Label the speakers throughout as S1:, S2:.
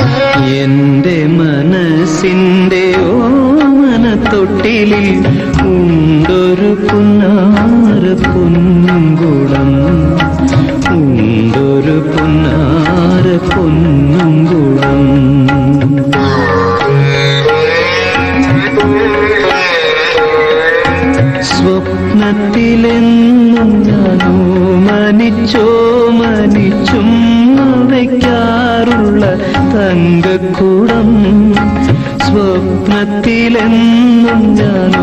S1: എന്റെ മനസ്സിന്റെ ഓമനത്തൊട്ടിലിൽ ഉണ്ടൊരു പുന്നാര പൊന്നുംകുടം, ഉണ്ടൊരു പുന്നാര പൊന്നുംകുടം. സ്വപ്നത്തിലെന്നും ഞാനോ മനിച്ചും വയ്ക്കാറുള്ള തങ്കക്കുടം, സ്വപ്നത്തിലെന്നും ഞാനോ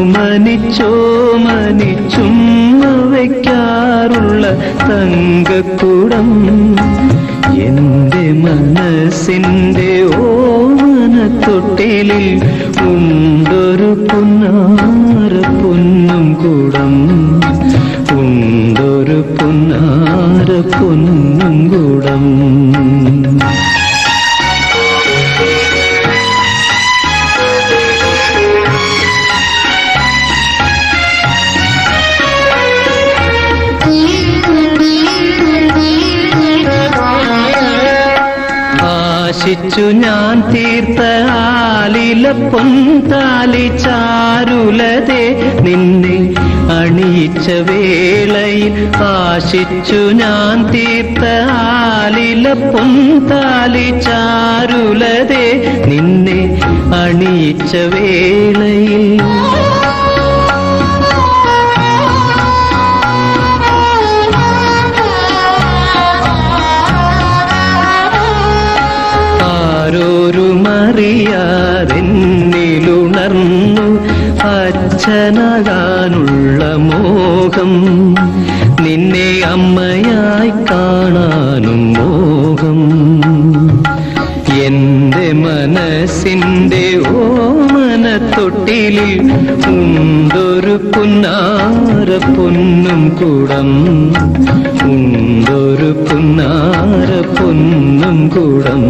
S1: മനിച്ചും വയ്ക്കാറുള്ള തങ്കക്കുടം. എന്റെ മനസ്സിന്റെ ഓമനത്തൊട്ടിലിൽ ഉണ്ടൊരു പുന്നാര പൊന്നുംകുടം, ഉണ്ടൊരു പുന്നാര പൊന്നുംകുടം. ആശിച്ചു ഞാൻ തീർത്ത ആലില പൊൻതാലി ചാരുലതേ നിന്നെ അണിയിച്ച വേളയിൽ, ആശിച്ചു ഞാൻ തീർത്ത ആലില പൊൻതാലി ചാരുലതേ നിന്നെ അണിയിച്ച വേളയിൽ, ആരോരുമറിയാതെന്നിലുണർന്നു അച്ഛനാകാനുള്ള മോഹം, നിന്നെ അമ്മയായി കാണാനും മോഹം. എന്റെ മനസ്സിന്റെ ഓമനത്തൊട്ടിലിൽ ഉണ്ടൊരു പുന്നാര പൊന്നുംകുടം, ഉണ്ടൊരു പുന്നാര പൊന്നുംകുടം.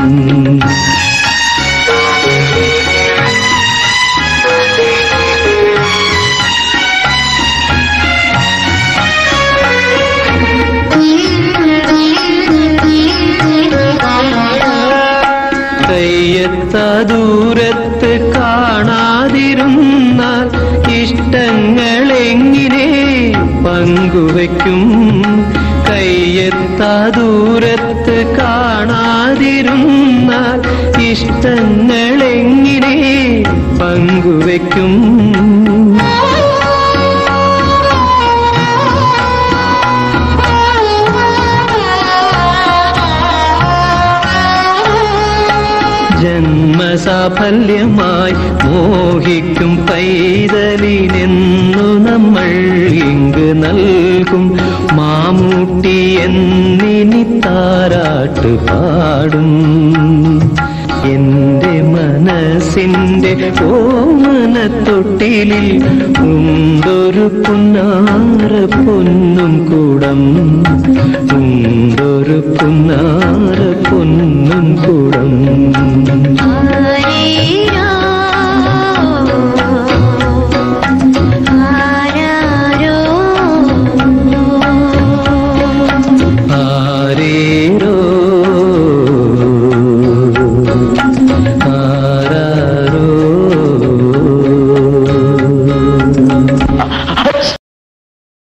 S1: കയ്യെത്ത ദൂരത്ത് കാണാതിരുന്നാൽ ഇഷ്ടങ്ങളെങ്ങനെ പങ്കുവയ്ക്കും, കയ്യെത്ത ദൂരത്ത് കാണാതിരുന്നാൽ ഇഷ്ടങ്ങളെങ്ങനെ പങ്കുവയ്ക്കും. ജന്മസാഫല്യമായി മോഹിക്കും പൈതലിനെന്നു നമ്മൾ ഇങ്ങ് നൽകും മാമൂട്ടി എന്നിനി താരാട്ട് പാടും. എന്റെ മനസ്സിന്റെ ഓമനത്തൊട്ടിലിൽ ഉണ്ടൊരു പുന്നാര പൊന്നുംകുടം, ഉണ്ടൊരു പുന്നാര പൊന്നുംകുടം.